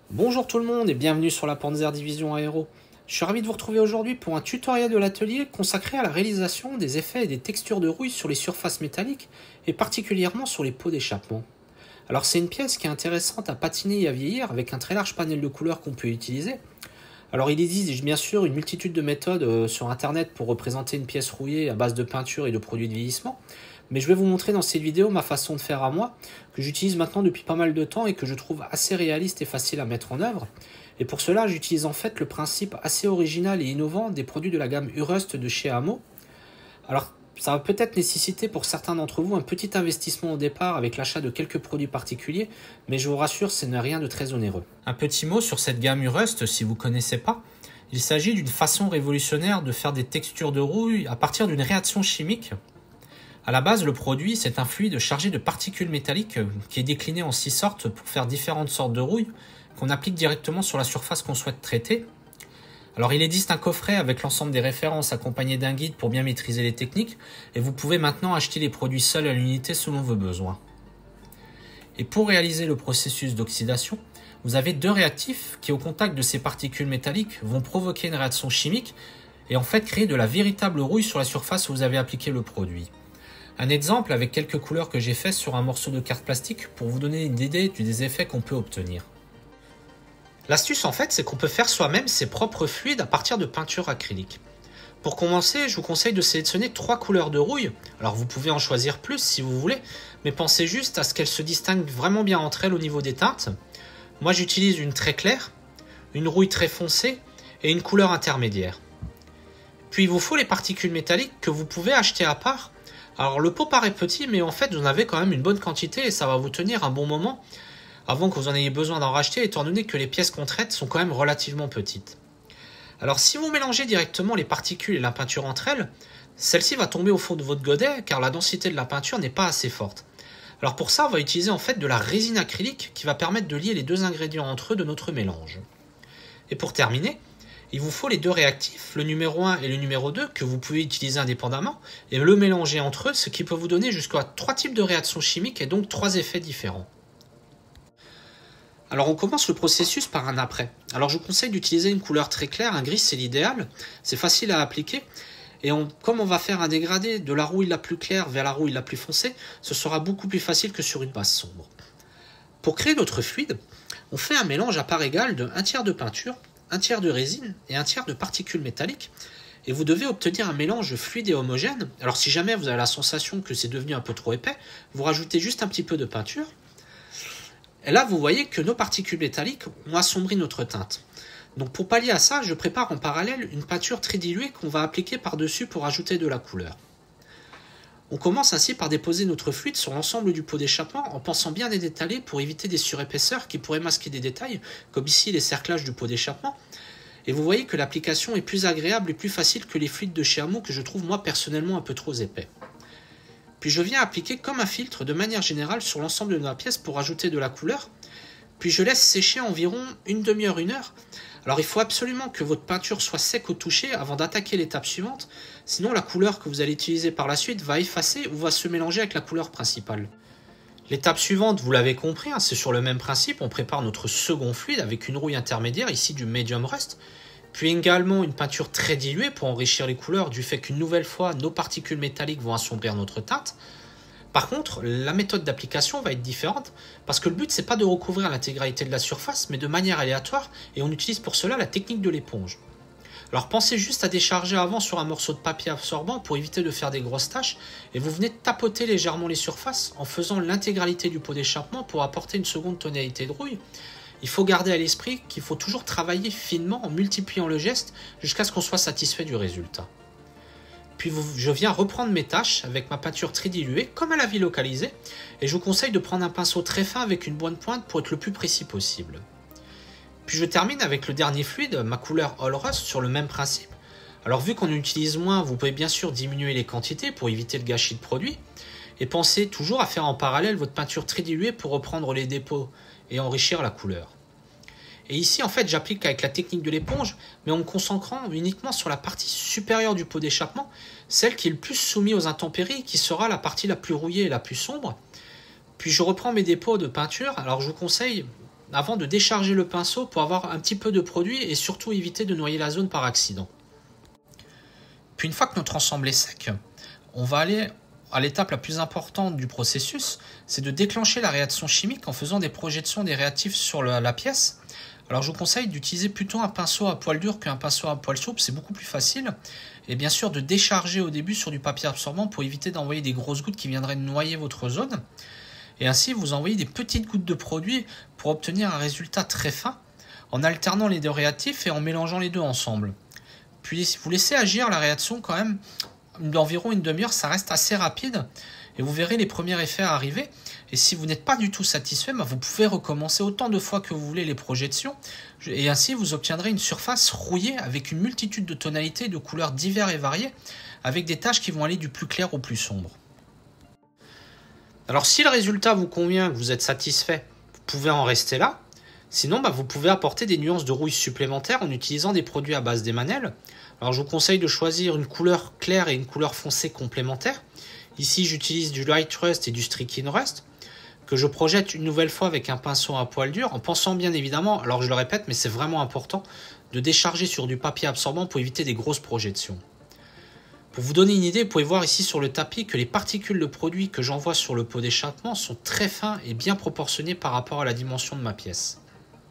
Bonjour tout le monde et bienvenue sur la Panzer Division Aéro. Je suis ravi de vous retrouver aujourd'hui pour un tutoriel de l'atelier consacré à la réalisation des effets et des textures de rouille sur les surfaces métalliques et particulièrement sur les pots d'échappement. Alors c'est une pièce qui est intéressante à patiner et à vieillir avec un très large panel de couleurs qu'on peut utiliser. Alors il existe bien sûr une multitude de méthodes sur internet pour représenter une pièce rouillée à base de peinture et de produits de vieillissement. Mais je vais vous montrer dans cette vidéo ma façon de faire à moi, que j'utilise maintenant depuis pas mal de temps et que je trouve assez réaliste et facile à mettre en œuvre. Et pour cela, j'utilise en fait le principe assez original et innovant des produits de la gamme Urust de chez Hamo. Alors, ça va peut-être nécessiter pour certains d'entre vous un petit investissement au départ avec l'achat de quelques produits particuliers, mais je vous rassure, ce n'est rien de très onéreux. Un petit mot sur cette gamme Urust si vous ne connaissez pas. Il s'agit d'une façon révolutionnaire de faire des textures de rouille à partir d'une réaction chimique. À la base, le produit, c'est un fluide chargé de particules métalliques qui est décliné en 6 sortes pour faire différentes sortes de rouille qu'on applique directement sur la surface qu'on souhaite traiter. Alors il existe un coffret avec l'ensemble des références accompagné d'un guide pour bien maîtriser les techniques et vous pouvez maintenant acheter les produits seuls à l'unité selon vos besoins. Et pour réaliser le processus d'oxydation, vous avez deux réactifs qui au contact de ces particules métalliques vont provoquer une réaction chimique et en fait créer de la véritable rouille sur la surface où vous avez appliqué le produit. Un exemple avec quelques couleurs que j'ai fait sur un morceau de carte plastique pour vous donner une idée des effets qu'on peut obtenir. L'astuce en fait, c'est qu'on peut faire soi-même ses propres fluides à partir de peinture acrylique. Pour commencer, je vous conseille de sélectionner 3 couleurs de rouille. Alors vous pouvez en choisir plus si vous voulez, mais pensez juste à ce qu'elles se distinguent vraiment bien entre elles au niveau des teintes. Moi j'utilise une très claire, une rouille très foncée et une couleur intermédiaire. Puis il vous faut les particules métalliques que vous pouvez acheter à part. Alors le pot paraît petit, mais en fait vous en avez quand même une bonne quantité et ça va vous tenir un bon moment avant que vous en ayez besoin d'en racheter, étant donné que les pièces qu'on traite sont quand même relativement petites. Alors si vous mélangez directement les particules et la peinture entre elles, celle-ci va tomber au fond de votre godet car la densité de la peinture n'est pas assez forte. Alors pour ça, on va utiliser en fait de la résine acrylique qui va permettre de lier les deux ingrédients entre eux de notre mélange. Et pour terminer, il vous faut les deux réactifs, le numéro 1 et le numéro 2, que vous pouvez utiliser indépendamment, et le mélanger entre eux, ce qui peut vous donner jusqu'à 3 types de réactions chimiques et donc 3 effets différents. Alors on commence le processus par un après. Alors je vous conseille d'utiliser une couleur très claire, un gris c'est l'idéal, c'est facile à appliquer, et comme on va faire un dégradé de la rouille la plus claire vers la rouille la plus foncée, ce sera beaucoup plus facile que sur une base sombre. Pour créer notre fluide, on fait un mélange à part égale de 1/3 de peinture, 1/3 de résine et 1/3 de particules métalliques. Et vous devez obtenir un mélange fluide et homogène. Alors si jamais vous avez la sensation que c'est devenu un peu trop épais, vous rajoutez juste un petit peu de peinture. Et là, vous voyez que nos particules métalliques ont assombri notre teinte. Donc pour pallier à ça, je prépare en parallèle une peinture très diluée qu'on va appliquer par-dessus pour ajouter de la couleur. On commence ainsi par déposer notre fluide sur l'ensemble du pot d'échappement en pensant bien les étaler pour éviter des surépaisseurs qui pourraient masquer des détails, comme ici les cerclages du pot d'échappement. Et vous voyez que l'application est plus agréable et plus facile que les fluides de chez Hamo que je trouve moi personnellement un peu trop épais. Puis je viens appliquer comme un filtre de manière générale sur l'ensemble de la pièce pour ajouter de la couleur. Puis je laisse sécher environ une demi-heure, 1 heure. Alors il faut absolument que votre peinture soit sec au toucher avant d'attaquer l'étape suivante, sinon la couleur que vous allez utiliser par la suite va effacer ou va se mélanger avec la couleur principale. L'étape suivante, vous l'avez compris, c'est sur le même principe, on prépare notre second fluide avec une rouille intermédiaire, ici du Medium Rust, puis également une peinture très diluée pour enrichir les couleurs du fait qu'une nouvelle fois nos particules métalliques vont assombrir notre teinte. Par contre, la méthode d'application va être différente parce que le but c'est pas de recouvrir l'intégralité de la surface mais de manière aléatoire et on utilise pour cela la technique de l'éponge. Alors pensez juste à décharger avant sur un morceau de papier absorbant pour éviter de faire des grosses taches et vous venez tapoter légèrement les surfaces en faisant l'intégralité du pot d'échappement pour apporter une seconde tonalité de rouille. Il faut garder à l'esprit qu'il faut toujours travailler finement en multipliant le geste jusqu'à ce qu'on soit satisfait du résultat. Puis je viens reprendre mes tâches avec ma peinture très diluée, comme à la vie localisée, et je vous conseille de prendre un pinceau très fin avec une bonne pointe pour être le plus précis possible. Puis je termine avec le dernier fluide, ma couleur All Rust, sur le même principe. Alors vu qu'on utilise moins, vous pouvez bien sûr diminuer les quantités pour éviter le gâchis de produit, et pensez toujours à faire en parallèle votre peinture très diluée pour reprendre les dépôts et enrichir la couleur. Et ici, en fait, j'applique avec la technique de l'éponge, mais en me concentrant uniquement sur la partie supérieure du pot d'échappement, celle qui est le plus soumise aux intempéries, qui sera la partie la plus rouillée et la plus sombre. Puis je reprends mes dépôts de peinture. Alors je vous conseille avant de décharger le pinceau pour avoir un petit peu de produit et surtout éviter de noyer la zone par accident. Puis une fois que notre ensemble est sec, on va aller à l'étape la plus importante du processus, c'est de déclencher la réaction chimique en faisant des projections des réactifs sur la pièce. Alors je vous conseille d'utiliser plutôt un pinceau à poil dur qu'un pinceau à poil souple, c'est beaucoup plus facile. Et bien sûr de décharger au début sur du papier absorbant pour éviter d'envoyer des grosses gouttes qui viendraient noyer votre zone. Et ainsi vous envoyez des petites gouttes de produit pour obtenir un résultat très fin en alternant les deux réactifs et en mélangeant les deux ensemble. Puis vous laissez agir la réaction quand même d'environ une demi-heure, ça reste assez rapide et vous verrez les premiers effets arriver. Et si vous n'êtes pas du tout satisfait, vous pouvez recommencer autant de fois que vous voulez les projections et ainsi vous obtiendrez une surface rouillée avec une multitude de tonalités et de couleurs diverses et variées avec des taches qui vont aller du plus clair au plus sombre. Alors si le résultat vous convient, que vous êtes satisfait, vous pouvez en rester là. Sinon, vous pouvez apporter des nuances de rouille supplémentaires en utilisant des produits à base d'émanel. Alors je vous conseille de choisir une couleur claire et une couleur foncée complémentaire. Ici j'utilise du Light Rust et du Striking Rust que je projette une nouvelle fois avec un pinceau à poil dur en pensant bien évidemment, alors je le répète mais c'est vraiment important, de décharger sur du papier absorbant pour éviter des grosses projections. Pour vous donner une idée, vous pouvez voir ici sur le tapis que les particules de produit que j'envoie sur le pot d'échappement sont très fins et bien proportionnées par rapport à la dimension de ma pièce.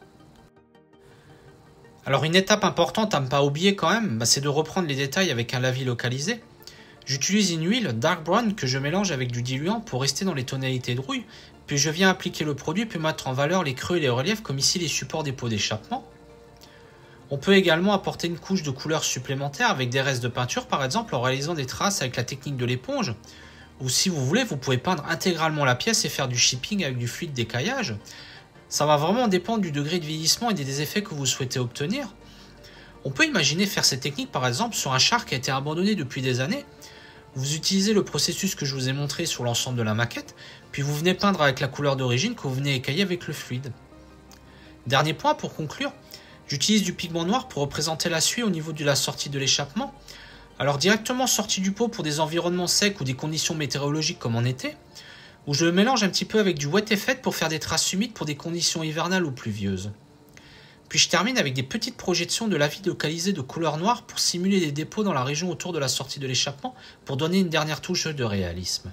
Alors une étape importante à ne pas oublier quand même, c'est de reprendre les détails avec un lavis localisé. J'utilise une huile dark brown que je mélange avec du diluant pour rester dans les tonalités de rouille, puis je viens appliquer le produit puis mettre en valeur les creux et les reliefs comme ici les supports des pots d'échappement. On peut également apporter une couche de couleur supplémentaire avec des restes de peinture par exemple en réalisant des traces avec la technique de l'éponge. Ou si vous voulez, vous pouvez peindre intégralement la pièce et faire du chipping avec du fluide d'écaillage. Ça va vraiment dépendre du degré de vieillissement et des effets que vous souhaitez obtenir. On peut imaginer faire cette technique par exemple sur un char qui a été abandonné depuis des années. Vous utilisez le processus que je vous ai montré sur l'ensemble de la maquette, puis vous venez peindre avec la couleur d'origine que vous venez écailler avec le fluide. Dernier point pour conclure, j'utilise du pigment noir pour représenter la suie au niveau de la sortie de l'échappement. Alors directement sorti du pot pour des environnements secs ou des conditions météorologiques comme en été, où je le mélange un petit peu avec du wet effect pour faire des traces humides pour des conditions hivernales ou pluvieuses. Puis je termine avec des petites projections de lavis localisé de couleur noire pour simuler des dépôts dans la région autour de la sortie de l'échappement pour donner une dernière touche de réalisme.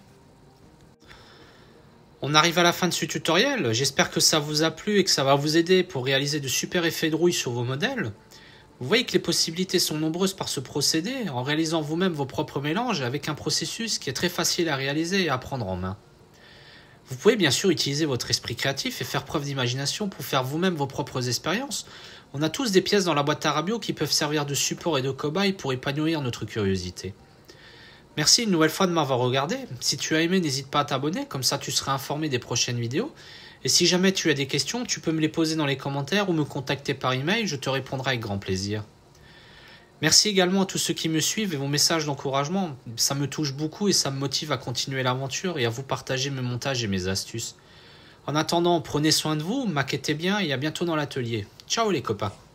On arrive à la fin de ce tutoriel, j'espère que ça vous a plu et que ça va vous aider pour réaliser de super effets de rouille sur vos modèles. Vous voyez que les possibilités sont nombreuses par ce procédé en réalisant vous-même vos propres mélanges avec un processus qui est très facile à réaliser et à prendre en main. Vous pouvez bien sûr utiliser votre esprit créatif et faire preuve d'imagination pour faire vous-même vos propres expériences. On a tous des pièces dans la boîte à Rabio qui peuvent servir de support et de cobaye pour épanouir notre curiosité. Merci une nouvelle fois de m'avoir regardé. Si tu as aimé, n'hésite pas à t'abonner, comme ça tu seras informé des prochaines vidéos. Et si jamais tu as des questions, tu peux me les poser dans les commentaires ou me contacter par email, je te répondrai avec grand plaisir. Merci également à tous ceux qui me suivent et vos messages d'encouragement, ça me touche beaucoup et ça me motive à continuer l'aventure et à vous partager mes montages et mes astuces. En attendant, prenez soin de vous, maquettez bien et à bientôt dans l'atelier. Ciao les copains!